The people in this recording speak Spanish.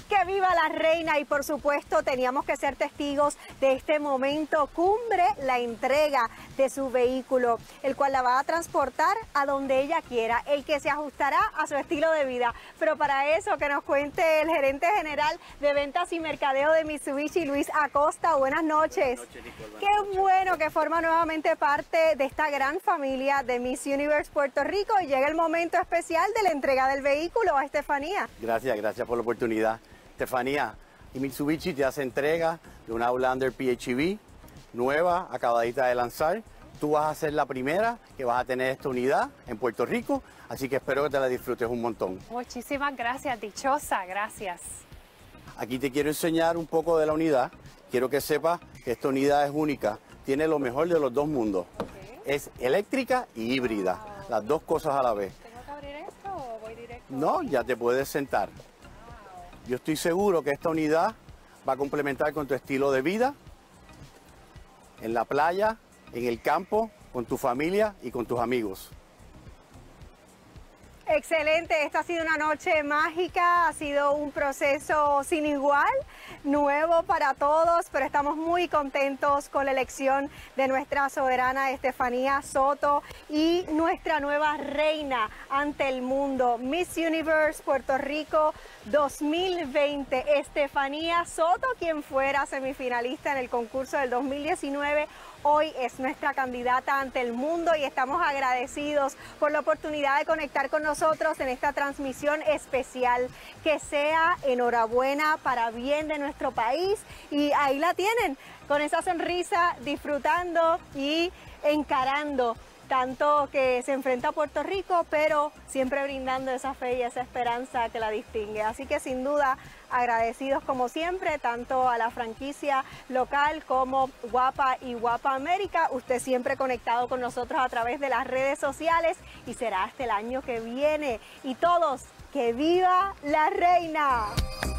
Que viva la reina y por supuesto teníamos que ser testigos de este momento cumbre, la entrega de su vehículo, el cual la va a transportar a donde ella quiera, el que se ajustará a su estilo de vida. Pero para eso que nos cuente el gerente general de ventas y mercadeo de Mitsubishi, Luis Acosta. Buenas noches. Buenas noches, Nicole. Qué bueno que forma nuevamente parte de esta gran familia de Miss Universe Puerto Rico y llega el momento especial de la entrega del vehículo a Estefanía. Gracias por la oportunidad. Estefanía, y Mitsubishi te hace entrega de una Outlander PHEV nueva, acabadita de lanzar. Tú vas a ser la primera que vas a tener esta unidad en Puerto Rico, así que espero que te la disfrutes un montón. Muchísimas gracias, dichosa, gracias. Aquí te quiero enseñar un poco de la unidad. Quiero que sepas que esta unidad es única, tiene lo mejor de los dos mundos. Es eléctrica y híbrida, las dos cosas a la vez. ¿Tengo que abrir esto o voy directo? No, ya te puedes sentar. Yo estoy seguro que esta unidad va a complementar con tu estilo de vida, en la playa, en el campo, con tu familia y con tus amigos. Excelente, esta ha sido una noche mágica, ha sido un proceso sin igual, nuevo para todos, pero estamos muy contentos con la elección de nuestra soberana Estefanía Soto y nuestra nueva reina ante el mundo, Miss Universe Puerto Rico 2020. Estefanía Soto, quien fuera semifinalista en el concurso del 2019, hoy es nuestra candidata ante el mundo y estamos agradecidos por la oportunidad de conectar con nosotros en esta transmisión especial. Que sea enhorabuena para bien de nuestro país y ahí la tienen, con esa sonrisa, disfrutando y encarando tanto que se enfrenta a Puerto Rico, pero siempre brindando esa fe y esa esperanza que la distingue. Así que sin duda agradecidos como siempre, tanto a la franquicia local como Guapa y Guapa América. Usted siempre conectado con nosotros a través de las redes sociales y será hasta el año que viene. Y todos, ¡que viva la reina!